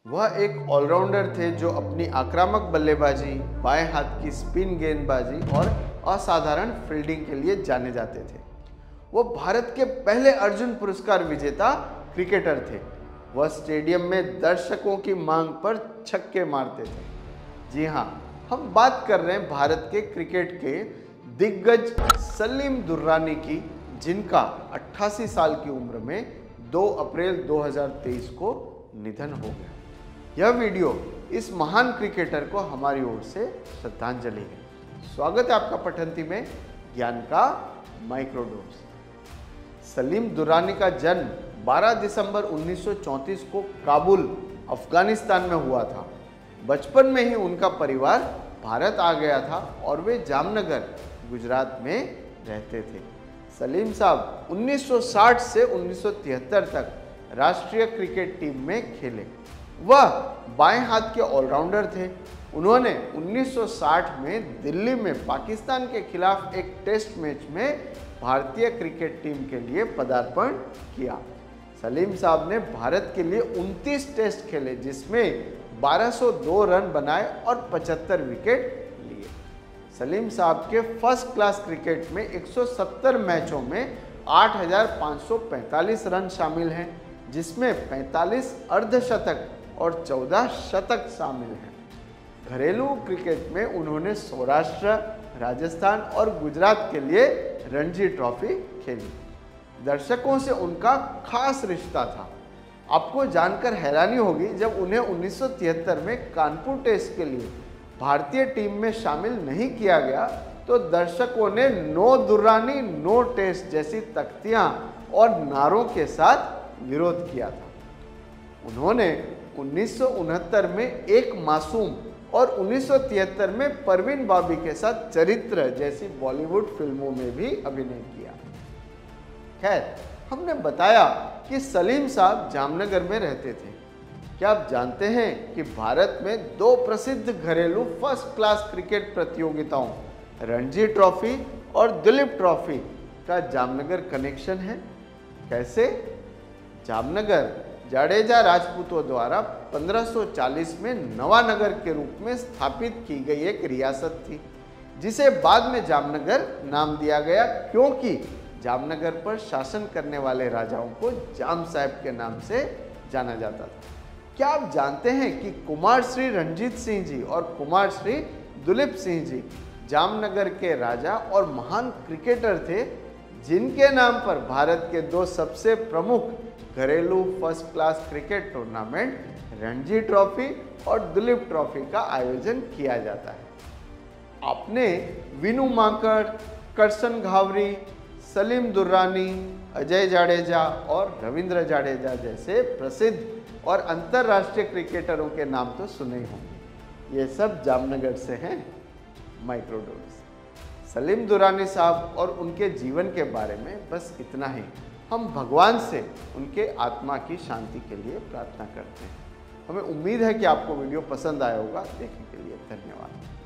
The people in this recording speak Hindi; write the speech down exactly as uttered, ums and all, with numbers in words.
वह एक ऑलराउंडर थे जो अपनी आक्रामक बल्लेबाजी, बाएं हाथ की स्पिन गेंदबाजी और असाधारण फील्डिंग के लिए जाने जाते थे। वो भारत के पहले अर्जुन पुरस्कार विजेता क्रिकेटर थे। वह स्टेडियम में दर्शकों की मांग पर छक्के मारते थे। जी हाँ, हम बात कर रहे हैं भारत के क्रिकेट के दिग्गज सलीम दुर्रानी की, जिनका अट्ठासी साल की उम्र में दो अप्रैल दो हज़ार तेईस को निधन हो गया। यह वीडियो इस महान क्रिकेटर को हमारी ओर से श्रद्धांजलि है। स्वागत है आपका पठंती में ज्ञान का माइक्रोडोज। सलीम दुर्रानी का जन्म बारह दिसंबर उन्नीस सौ चौंतीस को काबुल, अफगानिस्तान में हुआ था। बचपन में ही उनका परिवार भारत आ गया था और वे जामनगर, गुजरात में रहते थे। सलीम साहब उन्नीस सौ साठ से उन्नीस सौ तिहत्तर तक राष्ट्रीय क्रिकेट टीम में खेले। वह बाएं हाथ के ऑलराउंडर थे। उन्होंने उन्नीस सौ साठ में दिल्ली में पाकिस्तान के खिलाफ एक टेस्ट मैच में भारतीय क्रिकेट टीम के लिए पदार्पण किया। सलीम साहब ने भारत के लिए उनतीस टेस्ट खेले, जिसमें बारह सौ दो रन बनाए और पचहत्तर विकेट लिए। सलीम साहब के फर्स्ट क्लास क्रिकेट में एक सौ सत्तर मैचों में आठ हज़ार पाँच सौ पैंतालीस रन शामिल हैं, जिसमें पैंतालीस अर्धशतक और चौदह शतक शामिल हैं। घरेलू क्रिकेट में उन्होंने सौराष्ट्र, राजस्थान और गुजरात के लिए रणजी ट्रॉफी खेली। दर्शकों से उनका खास रिश्ता था। आपको जानकर हैरानी होगी जब उन्हें उन्नीस सौ तिहत्तर में कानपुर टेस्ट के लिए भारतीय टीम में शामिल नहीं किया गया, तो दर्शकों ने नो दुर्रानी नो टेस्ट जैसी तख्तियां और नारों के साथ विरोध किया था। उन्होंने उन्नीस सौ उनहत्तर में एक मासूम और उन्नीस सौ तिहत्तर में परवीन बाबी के साथ चरित्र जैसी बॉलीवुड फिल्मों में भी अभिनय किया। खैर, हमने बताया कि सलीम साहब जामनगर में रहते थे। क्या आप जानते हैं कि भारत में दो प्रसिद्ध घरेलू फर्स्ट क्लास क्रिकेट प्रतियोगिताओं रणजी ट्रॉफी और दिलीप ट्रॉफी का जामनगर कनेक्शन है? कैसे? जामनगर जाडेजा राजपूतों द्वारा पंद्रह सौ चालीस में नवानगर के रूप में स्थापित की गई एक रियासत थी, जिसे बाद में जामनगर नाम दिया गया, क्योंकि जामनगर पर शासन करने वाले राजाओं को जाम साहब के नाम से जाना जाता था। क्या आप जानते हैं कि कुमार श्री रणजीत सिंह जी और कुमार श्री दुलीप सिंह जी जामनगर के राजा और महान क्रिकेटर थे, जिनके नाम पर भारत के दो सबसे प्रमुख घरेलू first class cricket tournament Ranji trophy और दुलीप ट्रॉफी का आयोजन किया जाता है। आपने विनू मांकड़, करसन घावरी, सलीम दुर्रानी, अजय जाडेजा और रविंद्र जाडेजा जैसे प्रसिद्ध और अंतर्राष्ट्रीय क्रिकेटरों के नाम तो सुने ही होंगे। ये सब जामनगर से हैं। माइक्रोडोज। सलीम दुर्रानी साहब और उनके जीवन के बारे में बस इतना ही। हम भगवान से उनके आत्मा की शांति के लिए प्रार्थना करते हैं। हमें उम्मीद है कि आपको वीडियो पसंद आया होगा। देखने के लिए धन्यवाद।